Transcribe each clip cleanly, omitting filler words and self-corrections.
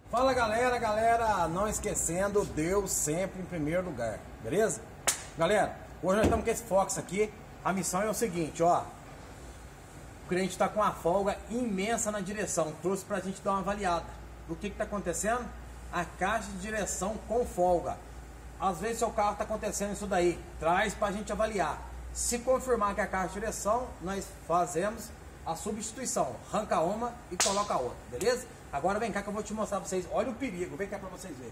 Fala galera, não esquecendo, Deus sempre em primeiro lugar, beleza? Galera, hoje nós estamos com esse Fox aqui. A missão é o seguinte, ó. O cliente está com uma folga imensa na direção, trouxe pra gente dar uma avaliada. O que está acontecendo? A caixa de direção com folga. Às vezes seu carro está acontecendo isso daí, traz pra gente avaliar. Se confirmar que é a caixa de direção, nós fazemos a substituição, arranca uma e coloca outra, beleza? Agora vem cá que eu vou te mostrar pra vocês. Olha o perigo, vem cá pra vocês verem.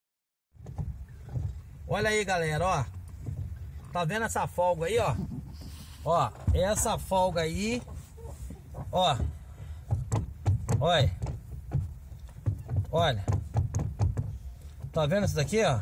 Olha aí, galera, ó. Tá vendo essa folga aí, ó? Ó, essa folga aí, ó. Olha. Olha. Tá vendo isso daqui, ó?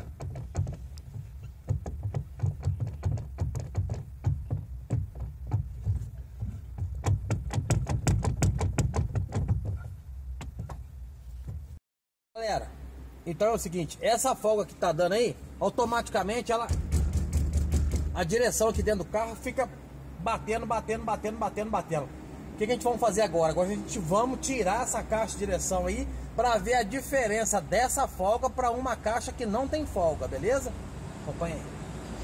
Galera, então é o seguinte, essa folga que tá dando aí, automaticamente a direção aqui dentro do carro fica batendo. O que a gente vai fazer agora? Agora a gente vamos tirar essa caixa de direção aí para ver a diferença dessa folga para uma caixa que não tem folga, beleza? Acompanha aí.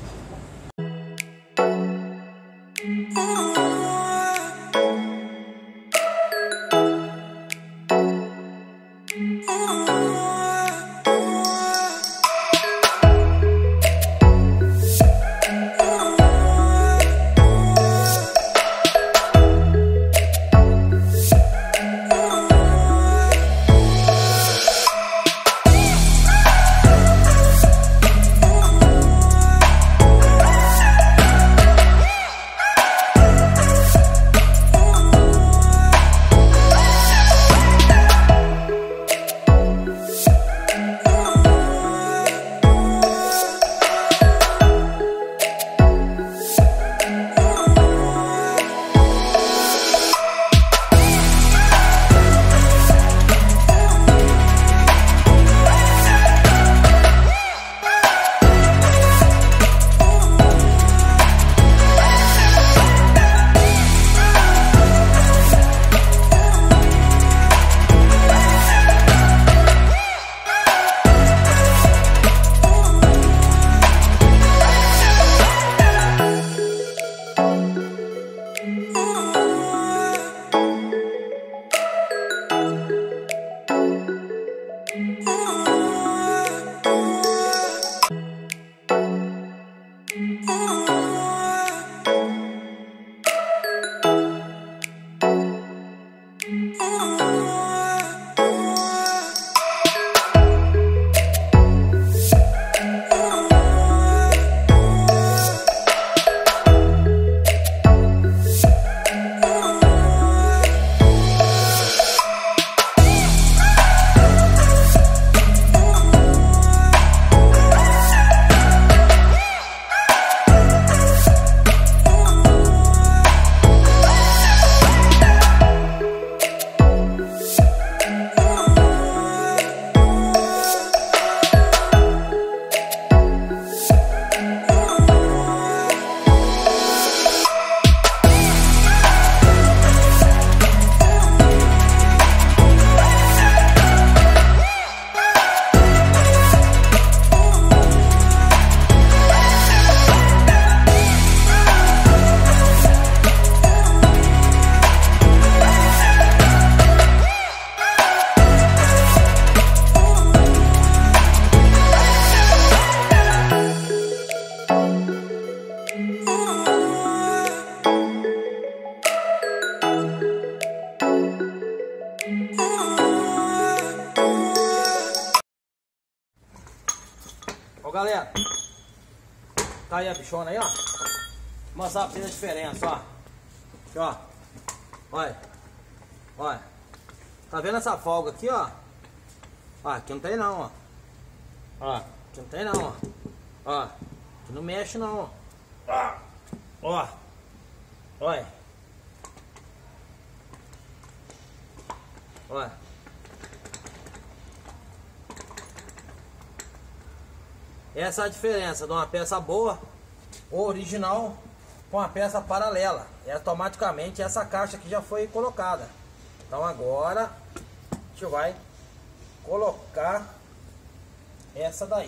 Ó, galera, tá aí a bichona aí, ó. Vou mostrar pra vocês a diferença, ó. Aqui, ó. Olha. Olha. Tá vendo essa folga aqui, ó? Ó, aqui não tem não, ó. Ó, aqui não tem não, ó. Ó, aqui não mexe não, ó. Ó. Olha. Olha. Essa é a diferença de uma peça boa ou original com a peça paralela. E automaticamente essa caixa aqui já foi colocada. Então agora a gente vai colocar essa daí.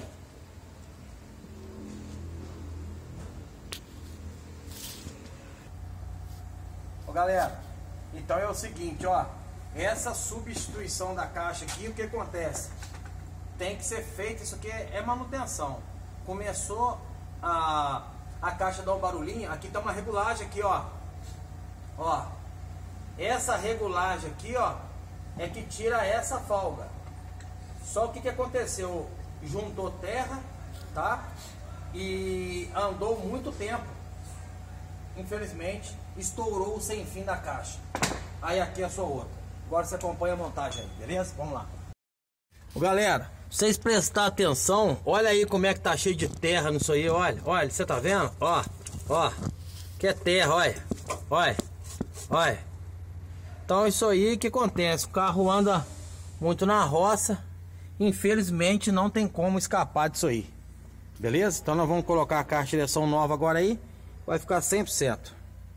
Ó, galera, então é o seguinte, ó, essa substituição da caixa aqui, o que acontece? Tem que ser feito, isso aqui é manutenção. Começou a caixa dar um barulhinho, aqui tá uma regulagem aqui, ó. Ó, essa regulagem aqui, ó, é que tira essa folga. Só que o que aconteceu? Juntou terra, tá? E andou muito tempo. Infelizmente, estourou o sem fim da caixa. Aí aqui é a sua outra. Agora você acompanha a montagem aí, beleza? Vamos lá. Ô, galera, vocês prestar atenção, olha aí como é que tá cheio de terra nisso aí, olha. Olha, você tá vendo? Ó, ó. Que é terra, olha. Olha. Olha. Então isso aí que acontece, o carro anda muito na roça, infelizmente não tem como escapar disso aí. Beleza? Então nós vamos colocar a caixa de direção nova agora aí, vai ficar 100%.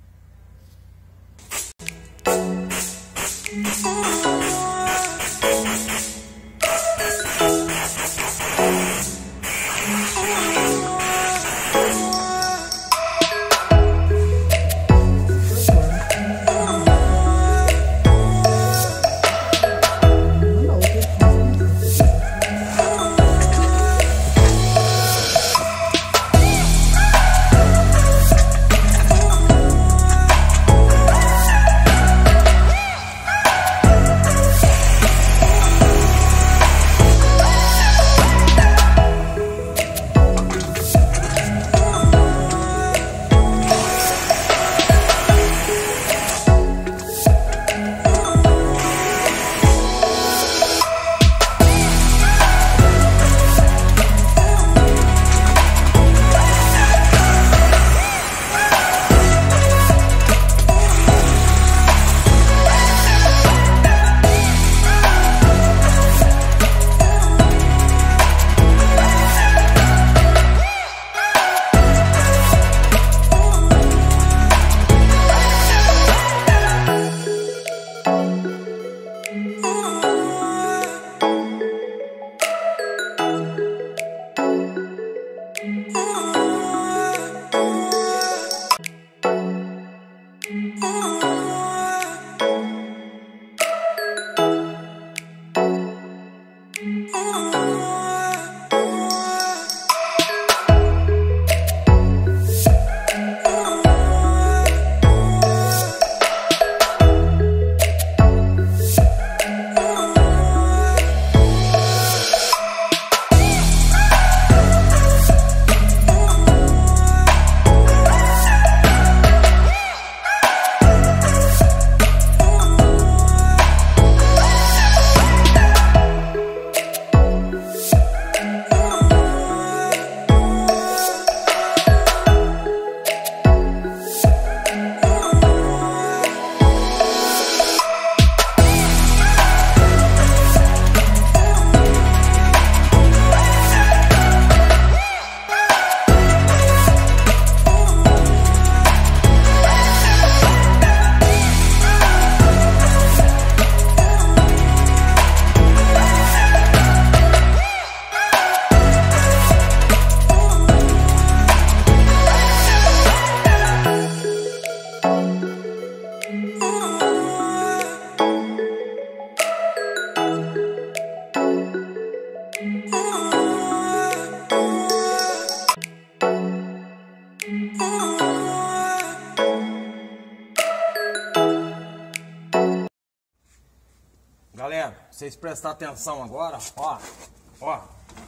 Galera, vocês prestar atenção agora, ó, ó,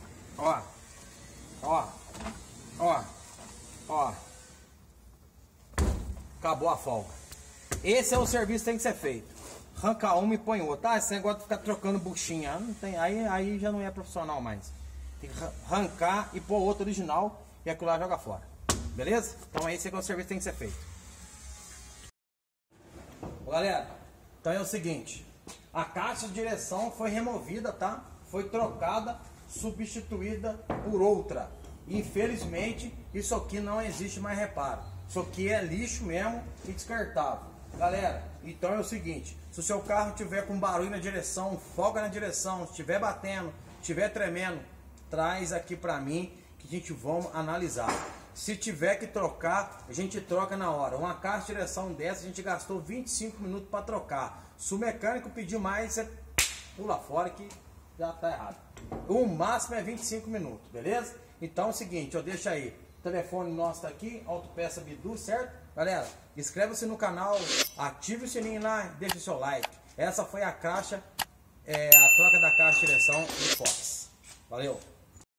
ó, ó, ó, ó, acabou a folga. Esse é o serviço que tem que ser feito. Arranca uma e põe outra. Ah, esse negócio de ficar trocando buchinha, não tem, aí já não é profissional mais. Tem que arrancar e pôr outro original e aquilo lá joga fora. Beleza? Então esse é o serviço que tem que ser feito. Galera, então é o seguinte. A caixa de direção foi removida, tá? Foi trocada, substituída por outra. Infelizmente, isso aqui não existe mais reparo. Isso aqui é lixo mesmo e descartável. Galera, então é o seguinte, se o seu carro tiver com barulho na direção, folga na direção, se estiver batendo, estiver tremendo, traz aqui pra mim que a gente vamos analisar. Se tiver que trocar, a gente troca na hora. Uma caixa de direção dessa a gente gastou 25 minutos para trocar. Se o mecânico pedir mais, você pula fora que já tá errado. O máximo é 25 minutos, beleza? Então é o seguinte, ó, deixa aí. O telefone nosso tá aqui, Autopeça Bidu, certo? Galera, inscreva-se no canal, ative o sininho lá, deixa o seu like. Essa foi a caixa, a troca da caixa de direção do Fox. Valeu!